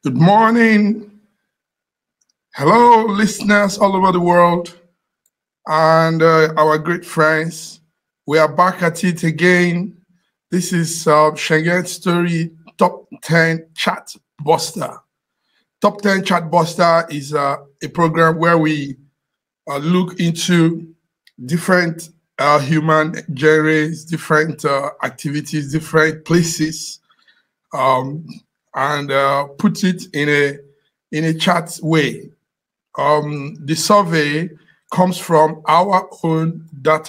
Good morning. Hello, listeners all over the world and our great friends. We are back at it again. This is Schengen Story Top 10 Chat Buster. Top 10 Chat Buster is a program where we look into different human genres, different activities, different places, and put it in a chat way. The survey comes from our own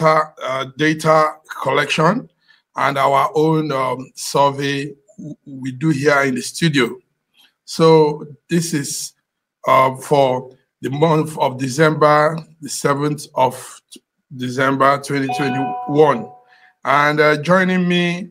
data collection and our own survey we do here in the studio. So this is for the month of December, the 7th of December 2021. And joining me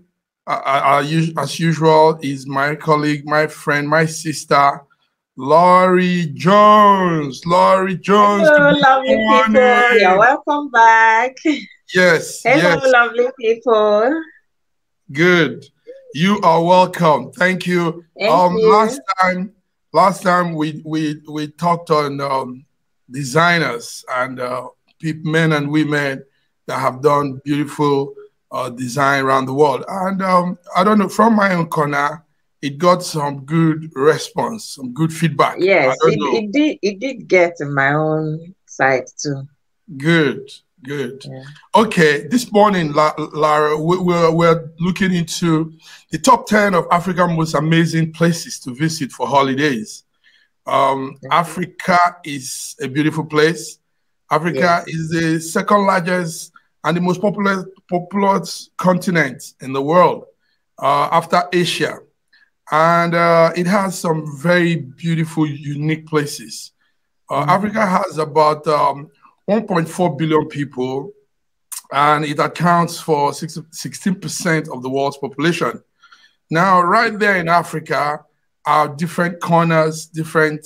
as usual is my colleague, my friend, my sister, Laurry Jones. Laurry Jones. Hello, lovely people. You're welcome back. Yes. Hello, lovely people. Good. You are welcome. Thank you. Thank you. Last time we talked on designers and men and women that have done beautiful design around the world. And I don't know, from my own corner, it got some good response, some good feedback. Yes, it did get in my own side too. Good. Yeah. Okay, this morning, Lara, we're looking into the top 10 of Africa's most amazing places to visit for holidays. Africa is a beautiful place. Africa is the second largest and the most populous continent in the world after Asia. And it has some very beautiful, unique places. Africa has about 1.4 billion people, and it accounts for 16% of the world's population. Now, right there in Africa are different corners, different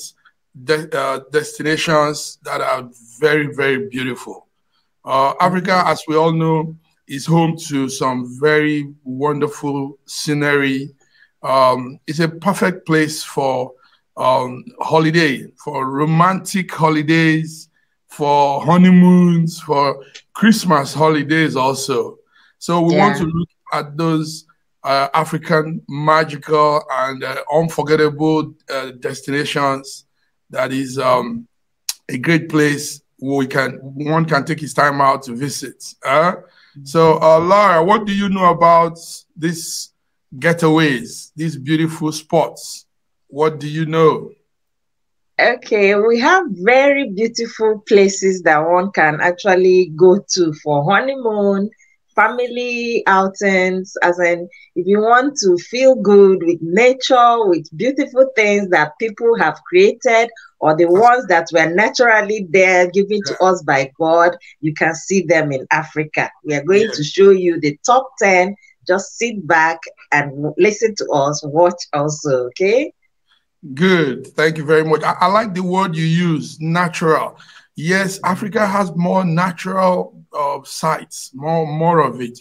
destinations that are very, very beautiful. Africa, as we all know, is home to some very wonderful scenery. It's a perfect place for holiday, for romantic holidays, for honeymoons, for Christmas holidays also. So we want to look at those African magical and unforgettable destinations. That is a great place where one can take his time out to visit. So Laura, what do you know about these getaways, these beautiful spots? What do you know? Okay, we have very beautiful places that one can actually go to for honeymoon, family outings, as in if you want to feel good with nature, with beautiful things that people have created, or the ones that were naturally there given to us by God, you can see them in Africa. We are going to show you the top 10. Just sit back and listen to us, watch also, okay? Good. Thank you very much. I like the word you use, natural. Yes, Africa has more natural sites, more of it.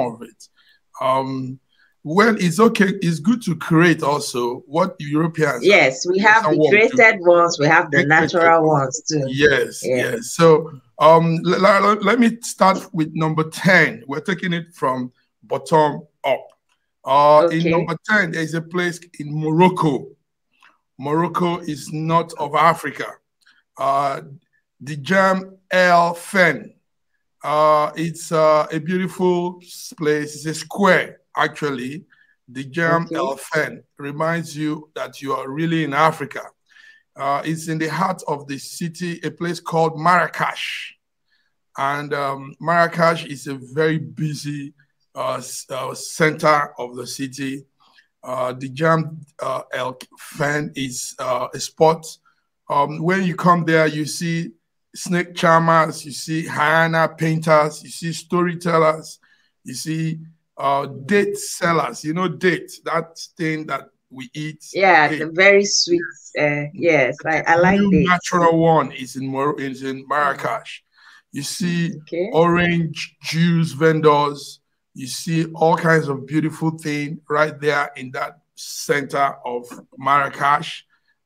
Well, it's okay. It's good to create also what Europeans. Yes, we have the created ones. We have the natural ones too. Yes. So let me start with number 10. We're taking it from bottom up. In number 10, there's a place in Morocco. Morocco is north of Africa. The Jam El Fen. It's a beautiful place. It's a square, actually. The Jam El Fen reminds you that you are really in Africa. It's in the heart of the city, a place called Marrakesh. And Marrakesh is a very busy center of the city. The Jam El Fen is a spot. When you come there, you see snake charmers, you see hyena painters, you see storytellers, you see date sellers. You know, date, that thing that we eat. Yeah, the very sweet. Yes, I like it. The natural one is in Marrakesh. You see orange juice vendors. You see all kinds of beautiful things right there in that center of Marrakesh.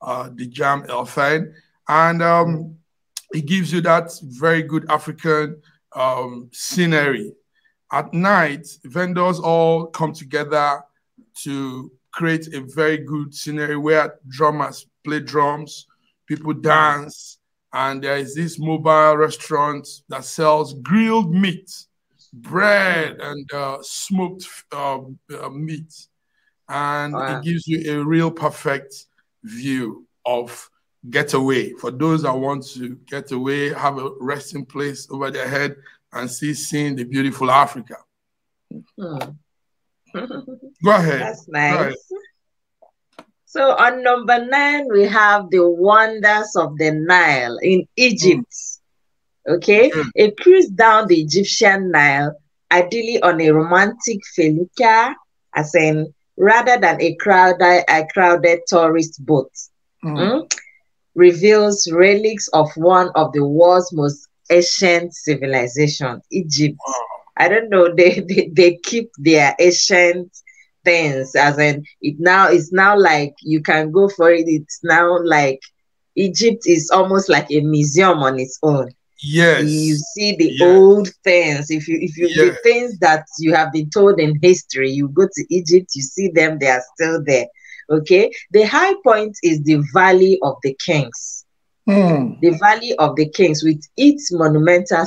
the Jam Elfan. And it gives you that very good African scenery. At night, vendors all come together to create a very good scenery where drummers play drums, people dance, and there is this mobile restaurant that sells grilled meat, bread, and smoked meat. And it gives you a real perfect view of getaway. For those that want to get away, have a resting place over their head, and seeing the beautiful Africa. Go ahead. That's nice. So on number 9, we have the wonders of the Nile in Egypt. Okay, a cruise down the Egyptian Nile, ideally on a romantic felucca, as in rather than a crowded tourist boat, reveals relics of one of the world's most ancient civilizations, Egypt. I don't know, they keep their ancient things, as in it's now like you can go for it. It's now like Egypt is almost like a museum on its own. Yes, you see the old things. If you the things that you have been told in history, you go to Egypt, you see them, they are still there. Okay, the high point is the Valley of the Kings. The Valley of the Kings, with its monumental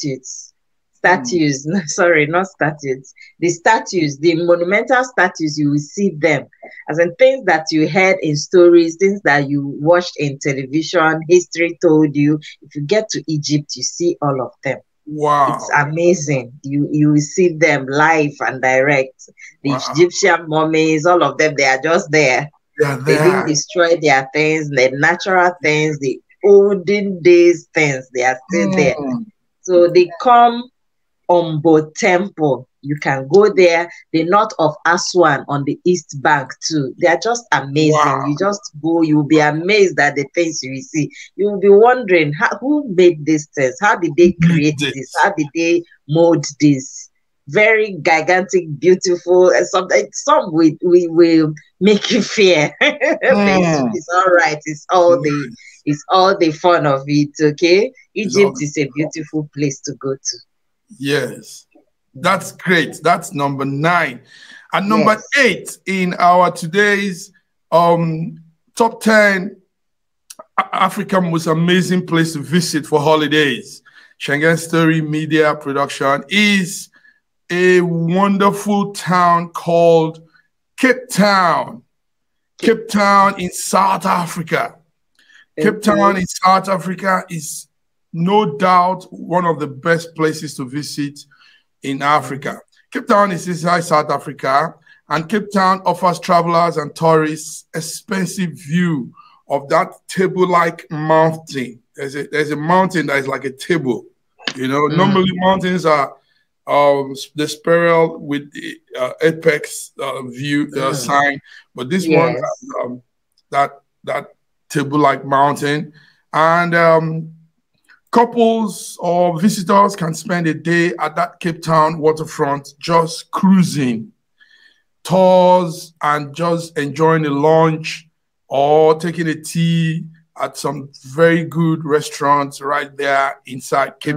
sorry, not statues. The monumental statues, you will see them as in things that you heard in stories, things that you watched in television, history told you. If you get to Egypt, you see all of them. Wow. It's amazing. You will see them live and direct. The Egyptian mummies, all of them, they are just there. They didn't destroy their things, the natural things, the olden days things, they are still there. So they come Ombo Temple. You can go there. The north of Aswan on the east bank too. They are just amazing. You just go, you'll be amazed at the things you will see. You will be wondering, who made these things? How did they create this? How did they mold this? Very gigantic, beautiful. Some we will make you fear. It's all right. It's all the fun of it. Okay, Egypt is a beautiful place to go to. Yes, that's great. That's number 9. And number 8 in our today's top 10 African most amazing place to visit for holidays, Schengen Story Media Production, is a wonderful town called Cape Town. Cape Town in South Africa. Cape Town in South Africa is no doubt one of the best places to visit in Africa. Cape Town is inside South Africa, and Cape Town offers travelers and tourists expensive view of that table-like mountain. There's a mountain that is like a table. You know, normally mountains are the spiral with the apex view sign, but this one has that table-like mountain, and couples or visitors can spend a day at that Cape Town waterfront just cruising, tours, and just enjoying a lunch or taking a tea at some very good restaurants right there inside Cape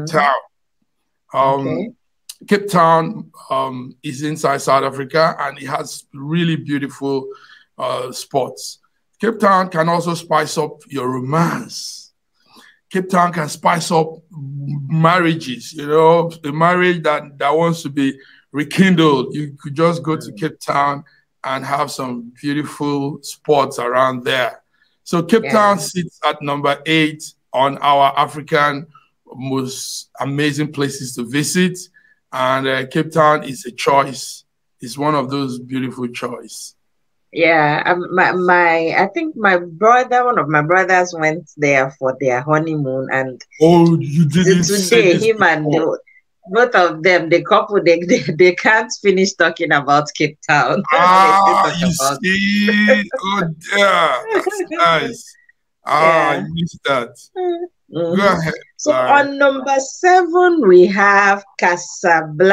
Town. Cape Town is inside South Africa, and it has really beautiful spots. Cape Town can also spice up your romance. Cape Town can spice up marriages, you know, a marriage that wants to be rekindled. You could just go to Cape Town and have some beautiful spots around there. So Cape Town sits at number 8 on our African most amazing places to visit. And Cape Town is a choice. It's one of those beautiful choices. Yeah, I think one of my brothers went there for their honeymoon, and you didn't today him and both of them, the couple, they can't finish talking about Cape Town. You see, oh yeah, that's nice. I missed that. Go ahead. So on number 7 we have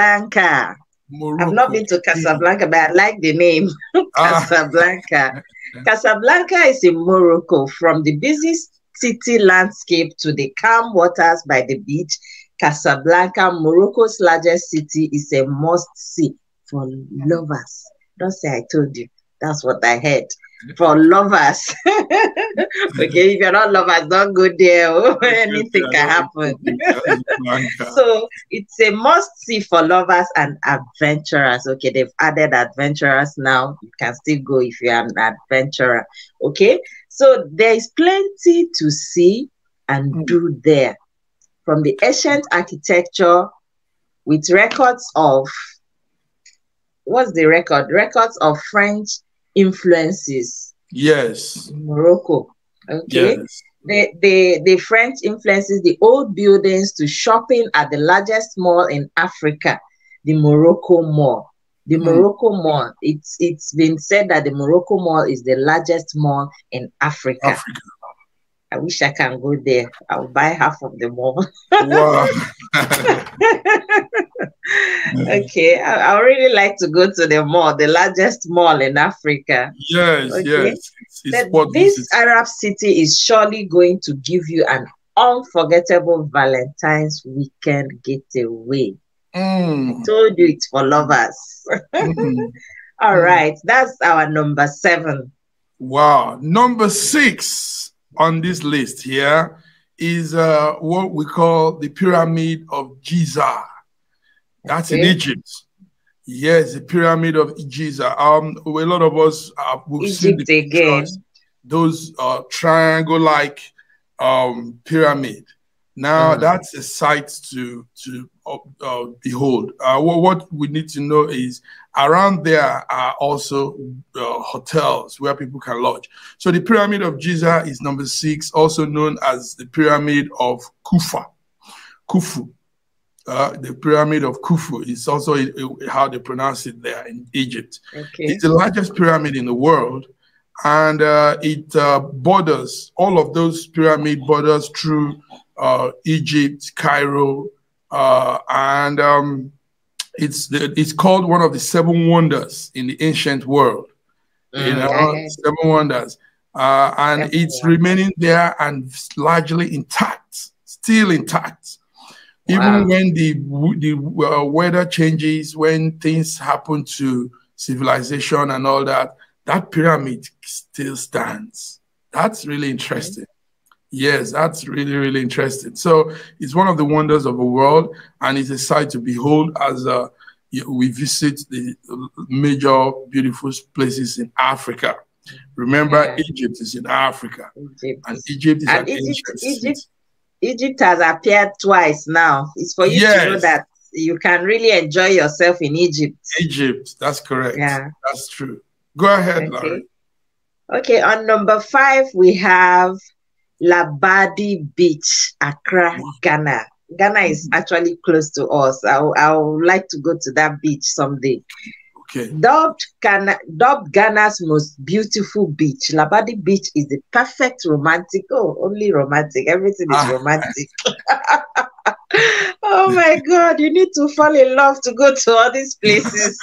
Casablanca. Morocco. I've not been to Casablanca, but I like the name. Casablanca. Casablanca is in Morocco. From the busy city landscape to the calm waters by the beach, Casablanca, Morocco's largest city, is a must-see for lovers. Don't say I told you. That's what I heard. For lovers. Okay, if you're not lovers, don't go there. Oh, anything can happen. So it's a must-see for lovers and adventurers. Okay, they've added adventurers now. You can still go if you're an adventurer. Okay, so there is plenty to see and do there. From the ancient architecture with records of, what's the record? Records of French influences. Yes. In Morocco. Okay. Yes. The French influences, the old buildings, to shopping at the largest mall in Africa, the Morocco Mall. The Morocco Mall, it's been said that the Morocco Mall is the largest mall in Africa. I wish I can go there. I'll buy half of the mall. Wow. Okay, I really like to go to the mall, the largest mall in Africa. Yes, okay? Yes. This Arab city is surely going to give you an unforgettable Valentine's weekend getaway. I told you it's for lovers. All right, that's our number 7. Wow. Number 6 on this list here is what we call the Pyramid of Giza. That's in Egypt. Yes, the Pyramid of Giza. A lot of us we've seen the pictures, those triangle-like pyramid. Now that's a sight to behold. What we need to know is around there are also hotels where people can lodge. So the Pyramid of Giza is number 6, also known as the Pyramid of Khufu. The Pyramid of Khufu is also how they pronounce it there in Egypt. It's the largest pyramid in the world, and it borders, all of those pyramid borders through Egypt, Cairo, and it's called one of the 7 wonders in the ancient world. 7 wonders, and it's remaining there and largely intact, still intact. Even when the weather changes, when things happen to civilization and all that, that pyramid still stands. That's really interesting. Yes, that's really, really interesting. So it's one of the wonders of the world, and it's a sight to behold as we visit the major beautiful places in Africa. Remember, Egypt is in Africa, and Egypt is an ancient city. Egypt has appeared twice now. It's for you to know that you can really enjoy yourself in Egypt. Egypt, that's correct. Yeah, that's true. Go ahead, Laurry. Okay, on number 5, we have Labadi Beach, Accra, Ghana. Ghana is actually close to us. I would like to go to that beach someday. Okay. Dubbed Ghana's most beautiful beach, Labadi Beach is the perfect romantic. Only romantic. Everything is romantic. Oh my God, you need to fall in love to go to all these places.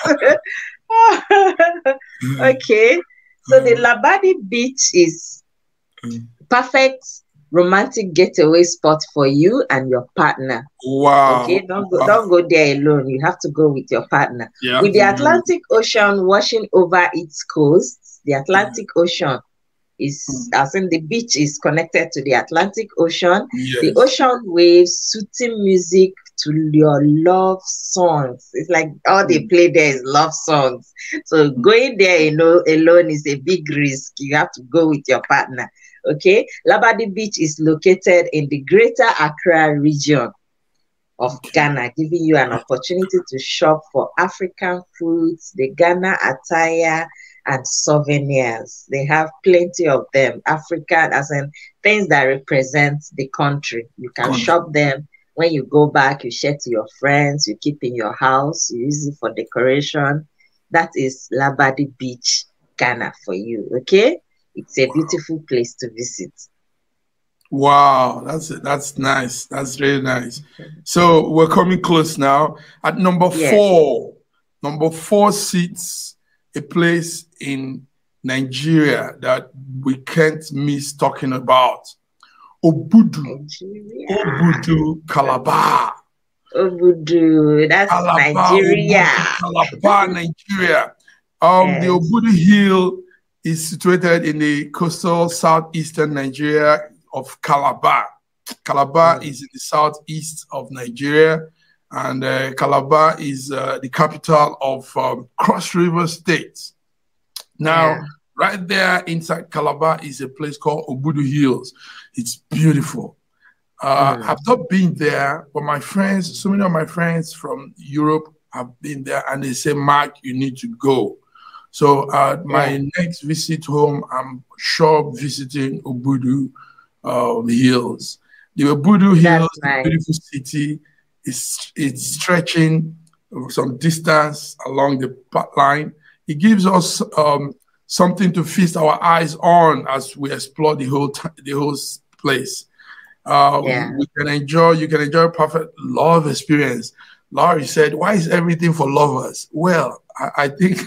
Okay, so the Labadi Beach is perfect romantic getaway spot for you and your partner. Wow. Okay, don't go there alone. You have to go with your partner. Yeah, with the Atlantic Ocean washing over its coast, the Atlantic Ocean is, as in the beach is connected to the Atlantic Ocean. Yes. The ocean waves, soothing music to your love songs. It's like all they play there is love songs. So going there alone is a big risk. You have to go with your partner. Okay, Labadi Beach is located in the Greater Accra region of Ghana, giving you an opportunity to shop for African foods, the Ghana attire, and souvenirs. They have plenty of them. African, as in things that represent the country. You can shop them. When you go back, you share to your friends, you keep in your house, you use it for decoration. That is Labadi Beach, Ghana for you, okay? It's a beautiful place to visit. Wow, that's nice. That's really nice. So we're coming close now. At number 4, number 4 sits a place in Nigeria that we can't miss talking about. Obudu. Nigeria. Obudu, Calabar. Obudu, that's Calabar, Nigeria. Obudu, Calabar, Nigeria. The Yes. Obudu Hill is situated in the coastal southeastern Nigeria of Calabar. Calabar is in the southeast of Nigeria, and Calabar is the capital of Cross River State. Now, right there inside Calabar is a place called Obudu Hills. It's beautiful. I've not been there, but my friends, so many of my friends from Europe have been there, and they say, Mark, you need to go. So my next visit home, I'm sure visiting Obudu Hills. The Obudu Hills, a beautiful city, it's stretching some distance along the line. It gives us something to feast our eyes on as we explore the whole place. You can enjoy perfect love experience. Laurry said, "Why is everything for lovers?" Well, I think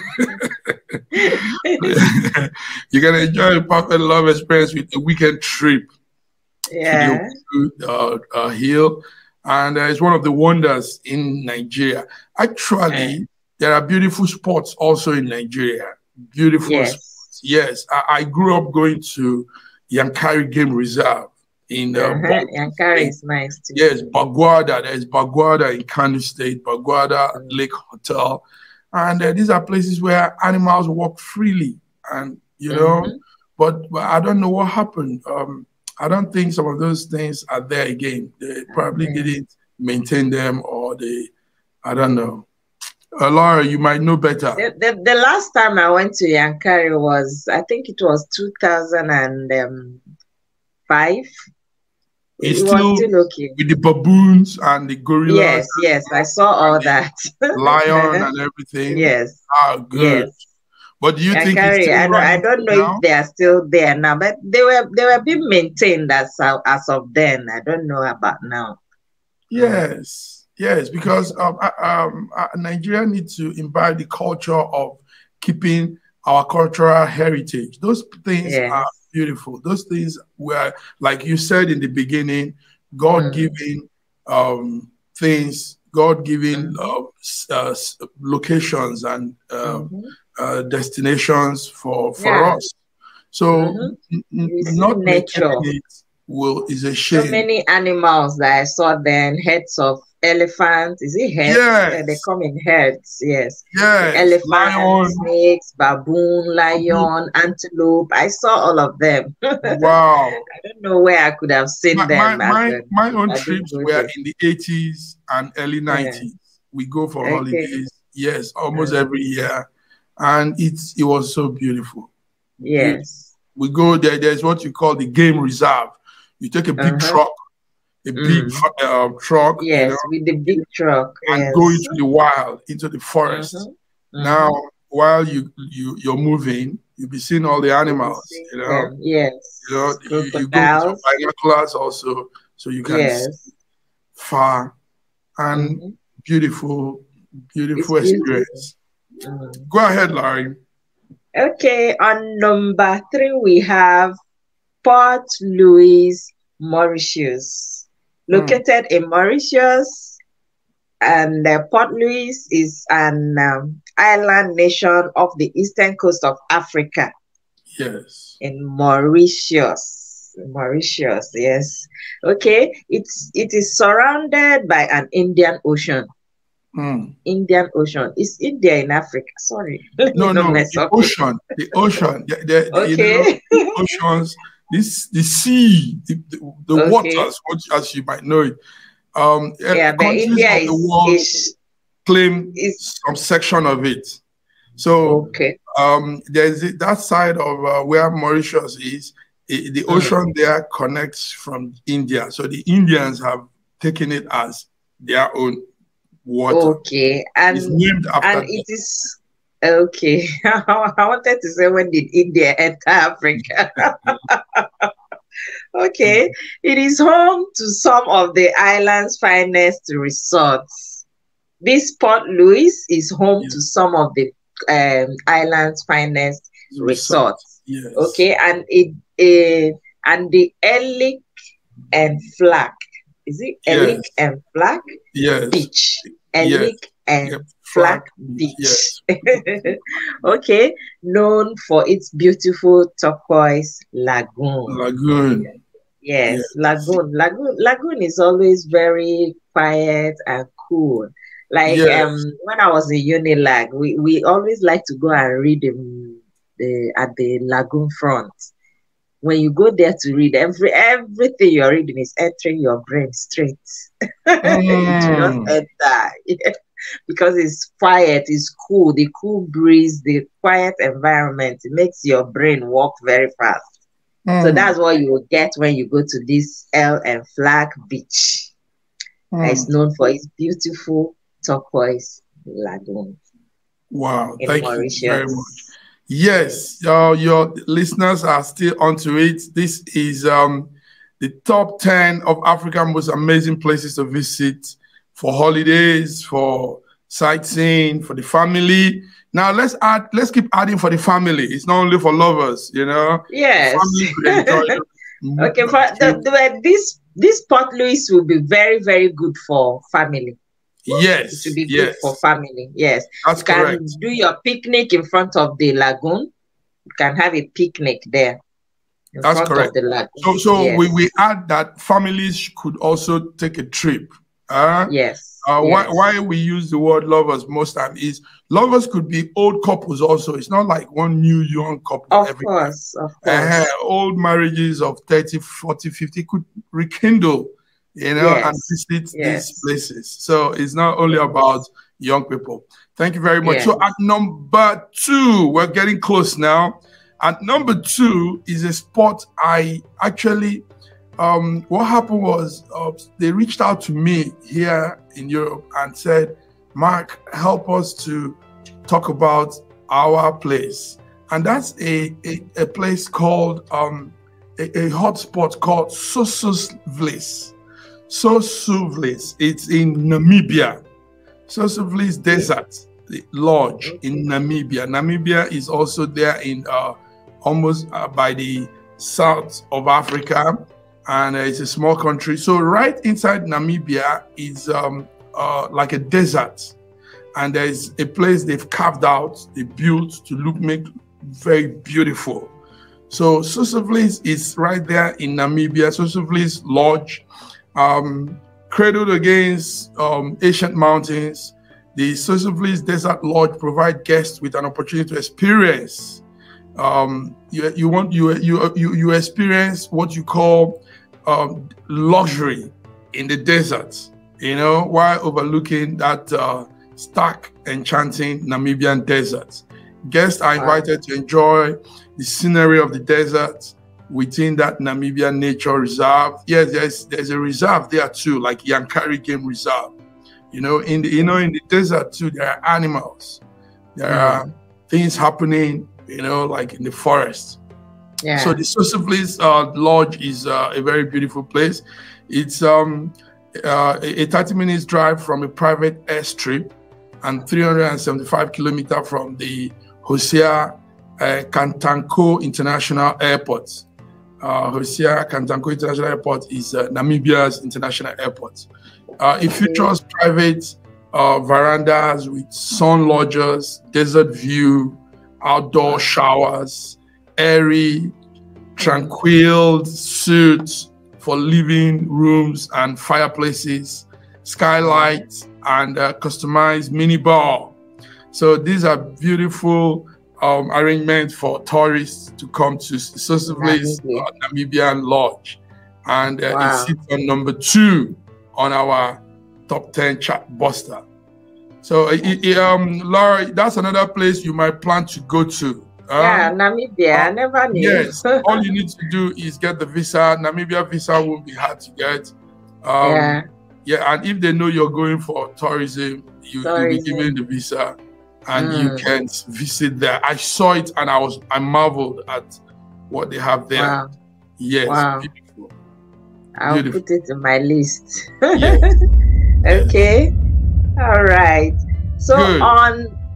you can enjoy a perfect love experience with a weekend trip to the hill, and it's one of the wonders in Nigeria. Actually, there are beautiful spots also in Nigeria. Beautiful spots. Yes, I grew up going to Yankari Game Reserve. Yankari is nice too. Yes, Baguada. There's Baguada in Kano State, Baguada Lake Hotel. And these are places where animals walk freely. And, you know, but I don't know what happened. I don't think some of those things are there again. They probably didn't maintain them, or I don't know. Laura, you might know better. The last time I went to Yankari was, I think it was 2005. It's still okay. With the baboons and the gorillas. Yes, I saw all that. Lion and everything. Yes. Ah, good. Yes. But do you think it's still I don't know if they are still there now, but they were being maintained as of then. I don't know about now. Yes, because Nigeria needs to imbibe the culture of keeping our cultural heritage. Those things are beautiful. Those things were, like you said in the beginning, God-given things, God-given locations and destinations for us. So not maintaining it is a shame. So many animals that I saw then, heads of elephants. Is it heads? Yes. They come in herds, yes. Yes. Elephants, snakes, baboon, lion, antelope. I saw all of them. Wow. I don't know where I could have seen them. My own trips were in the 80s and early 90s. We go for holidays, almost every year. And it was so beautiful. Yes. We go there. There's what you call the game reserve. You take a big truck, truck. Yes, with the big truck. And go into the wild, into the forest. Now, while you're moving, you'll be seeing all the animals. You know. Yes. You know, you go with binoculars also, so you can see far and beautiful experience. Go ahead, Laurry. Okay, on number 3 we have Port Louis, Mauritius. Located in Mauritius, and Port Louis is an island nation off the eastern coast of Africa. Yes. In Mauritius. Mauritius, yes. Okay, it is surrounded by an Indian Ocean. Indian Ocean. Is India in Africa? Sorry. No, the ocean. The ocean. Okay. You know, the oceans, the sea, the waters, as you might know it. But India of the world claim some section of it. So there's that side of where Mauritius is. The ocean there connects from India. So the Indians have taken it as their own water. Okay, and it's named after it is okay. I wanted to say, when did India enter Africa? Okay, it is home to some of the island's finest resorts. This Port Louis is home to some of the island's finest Resort. resorts. Yes. Okay, and and the Elick and Flack. Is it Yes. Elick and Flack Yes. Beach? Yes. Elick and Yep. Flack Beach. Beach. Yes. Okay, known for its beautiful turquoise lagoon. Lagoon. Yes, Yes. lagoon is always very quiet and cool. Like Yes. when I was in Unilag, we always like to go and read at the lagoon front. When you go there to read, everything you're reading is entering your brain straight. It will just Mm. enter. Yeah. Because it's quiet, it's cool, the cool breeze, the quiet environment, it makes your brain work very fast. So Mm. that's what you will get when you go to this El and Flag Beach. It's Mm. known for its beautiful turquoise lagoon Wow. in Thank you very much. Mauritius. Yes, your listeners are still onto it. This is the top 10 of Africa's most amazing places to visit for holidays, for sightseeing, for the family. Now let's keep adding for the family. It's not only for lovers, you know. Yes. The family could enjoy Okay, for this Port Louis will be very, very good for family. Yes. It will be good for family. Yes. That's you can correct. do your picnic in front of the lagoon. You can have a picnic there in That's front correct. of the lagoon. So yes. we add that families could also take a trip. Yes. Why we use the word lovers most time is lovers could be old couples also. It's not like one new young couple. Of course. Old marriages of 30, 40, 50 could rekindle, you know, and visit these places. So it's not only about young people. Thank you very much. So at number 2, we're getting close now. At number 2 is a spot I actually, what happened was they reached out to me here in Europe and said, Mark, help us to talk about our place. And that's a place called, a hotspot called Sossusvlis. Sossusvlis. It's in Namibia. Sossusvlis Desert Lodge in Namibia. Namibia is also there in almost by the south of Africa, and it's a small country. So right inside Namibia is like a desert, and there's a place they've carved out, they built to make very beautiful. So Sossusvlis is right there in Namibia. Sossusvlis Lodge, cradled against ancient mountains. The Sossusvlis Desert Lodge provide guests with an opportunity to experience. You experience what you call luxury in the desert, you know, while overlooking that stark, enchanting Namibian desert. Guests are invited to enjoy the scenery of the desert within that Namibian nature reserve. Yes, there's a reserve there too, like Yankari Game Reserve. In the desert too, there are animals. There are things happening, like in the forest. Yeah. So the Sossusvlis Lodge is a very beautiful place. It's a 30 minutes drive from a private airstrip and 375 kilometers from the Hosea Kantanko International Airport. Hosea Kantanko International Airport is Namibia's international airport. It features private verandas with sun lodges, desert view, outdoor showers, airy, tranquil suites for living rooms and fireplaces, skylights, and customized mini bar. So these are beautiful arrangements for tourists to come to Sossusvlis Namibian Lodge. And it sits on number 2 on our top 10 chart buster. So, Laurry, that's another place you might plan to go to. Namibia. I never knew. Yes, all you need to do is get the visa. Namibia visa won't be hard to get. And if they know you're going for tourism, you'll be given the visa, and you can visit there. I saw it and I marveled at what they have there. Wow. Yes, beautiful. I'll put it in my list. Yes. Okay. All right. So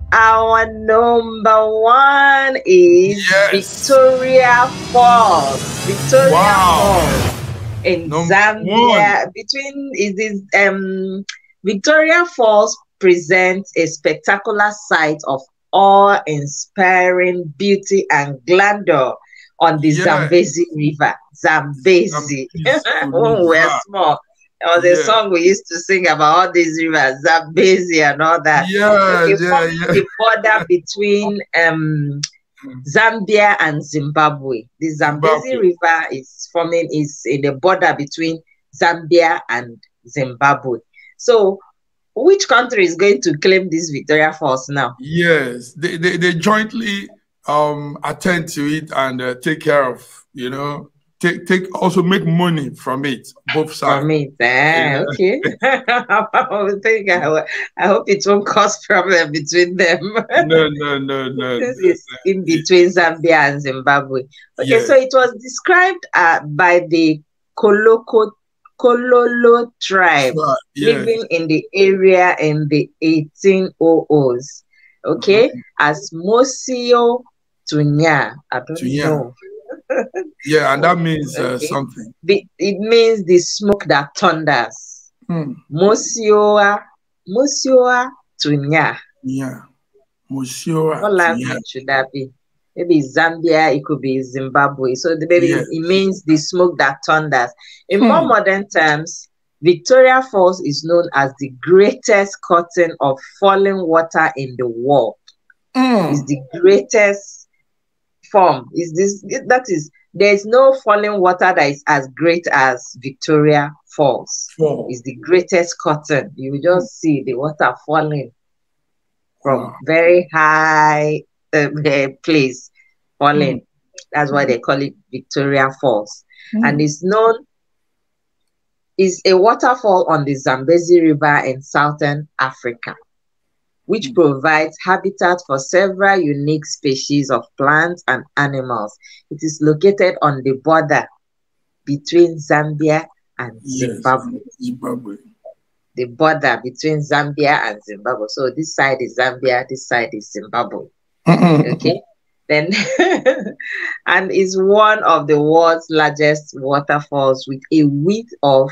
Our number one is Yes. Victoria Falls. Victoria Wow. Falls in Number one. Zambia. Between is this Victoria Falls presents a spectacular sight of awe-inspiring beauty and grandeur on the Yeah. Zambezi River. Zambezi. Zambezi When we were River. small, there was a Yeah. song we used to sing about all these rivers, Zambezi and all that. Yeah. Okay, Yeah. forming Yeah. the border between Zambia and Zimbabwe. The Zambezi Zimbabwe. River is in the border between Zambia and Zimbabwe. So which country is going to claim this Victoria Falls now? Yes, they jointly attend to it and take care of, take also make money from it, both sides. From it, okay. I hope it won't cause problem between them. No. This is in between Zambia and Zimbabwe. Okay, Yes. so it was described by the Kololo tribe living in the area in the 1800s. Okay, as Mosio Tunya. I don't know. Yeah, and that means something. It means the smoke that thunders. Mosioa Tunya. Yeah. Mosioa. What language should that be? Maybe Zambia, it could be Zimbabwe. So it means the smoke that thunders. In more modern terms, Victoria Falls is known as the greatest curtain of falling water in the world. It's the greatest form. There's no falling water that is as great as Victoria Falls. It's the greatest curtain. You just see the water falling from very high place falling. That's why they call it Victoria Falls. And it's a waterfall on the Zambezi River in southern Africa, which provides habitat for several unique species of plants and animals. It is located on the border between Zambia and Zimbabwe. The border between Zambia and Zimbabwe. So this side is Zambia, this side is Zimbabwe. Okay. Then and is one of the world's largest waterfalls with a width of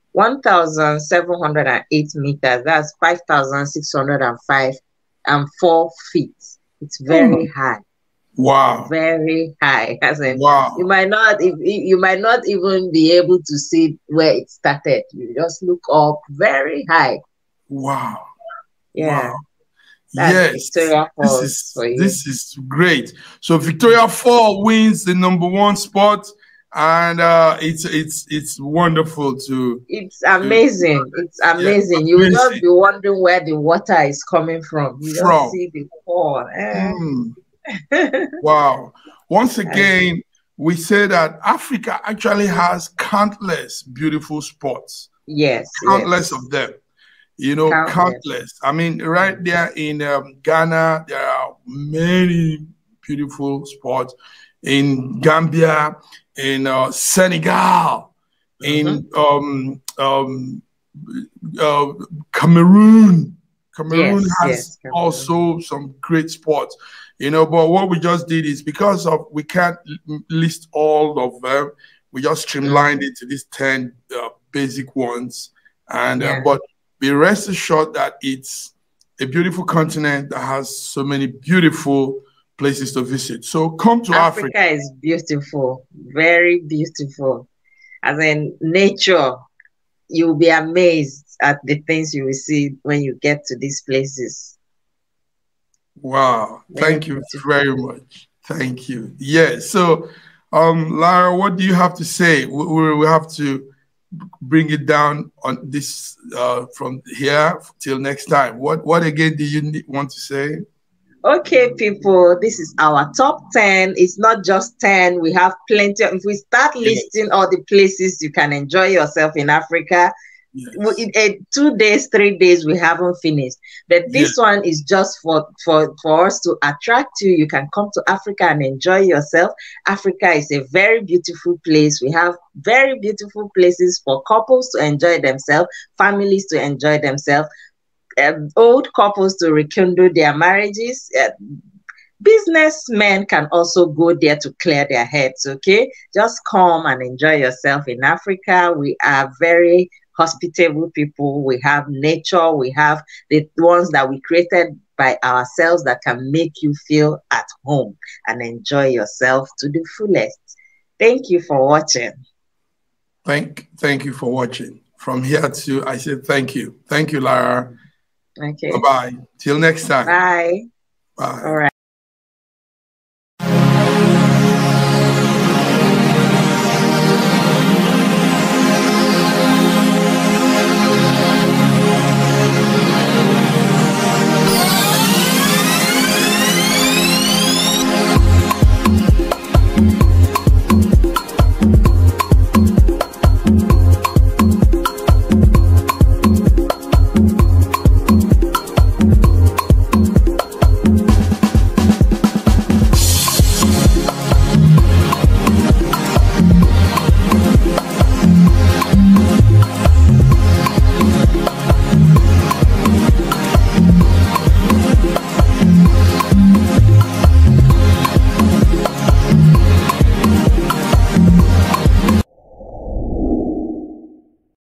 1,708 meters. That's 5,605 and 4 feet. It's very high. Wow. Very high. Wow. You might not even be able to see where it started. You just look up very high. Wow. Yeah. Wow. That's Victoria Falls this is great. So Victoria Falls wins the #1 spot, and it's wonderful to. It's amazing. It's amazing. Yeah, you will just be wondering where the water is coming from. You just see the fall. Wow. Once again, we say that Africa actually has countless beautiful spots. Yes. Countless of them. Countless. I mean, right there in Ghana, there are many beautiful spots. In Gambia, in Senegal, in Cameroon. Cameroon has also some great spots. But what we just did is, because we can't list all of them, we just streamlined it to these 10 basic ones. And but be rest assured that it's a beautiful continent that has so many beautiful places to visit. So come to Africa. Africa is beautiful, very beautiful. As in nature, you'll be amazed at the things you will see when you get to these places. Wow. Thank you very much. Thank you. Yes. So, Lara, what do you have to say? We have to bring it down on this from here till next time. What again do you want to say? Okay, people, this is our top 10. It's not just 10. We have plenty. If we start listing all the places you can enjoy yourself in Africa, in 2 days, 3 days, we haven't finished. But this one is just for us to attract you. You can come to Africa and enjoy yourself. Africa is a very beautiful place. We have very beautiful places for couples to enjoy themselves, families to enjoy themselves. old couples to rekindle their marriages. Businessmen can also go there to clear their heads, okay? Just come and enjoy yourself in Africa. We are very hospitable people. We have nature. We have the ones that we created by ourselves that can make you feel at home and enjoy yourself to the fullest. Thank you for watching. Thank you for watching. From here to, I said thank you. Thank you, Lara. Okay. Bye-bye. Till next time. Bye. Bye. All right.